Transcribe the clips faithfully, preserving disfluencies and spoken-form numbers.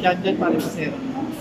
dyan dyan pare pa sir.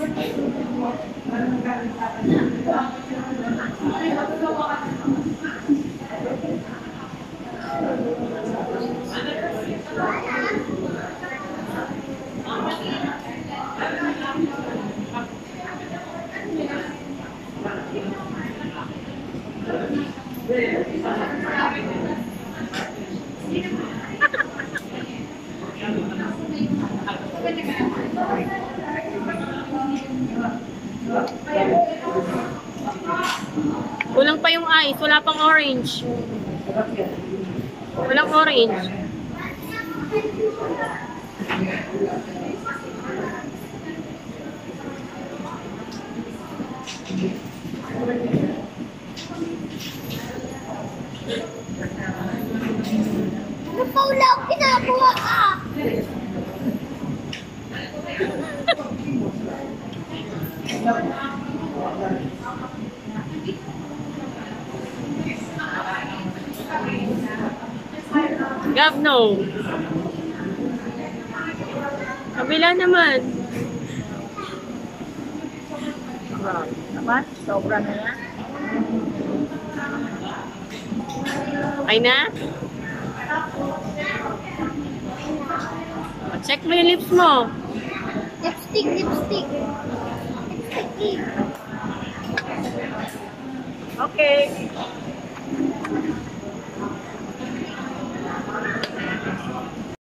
Kulang pa yung ice, wala pang orange. Walang orange. Ano pa wala akong ginagawa ah? Gavno. Kabila naman. Naman, sobra na yan. Ay na? Check mo yung lips mo. Lipstick, lipstick. Lipstick. Okay.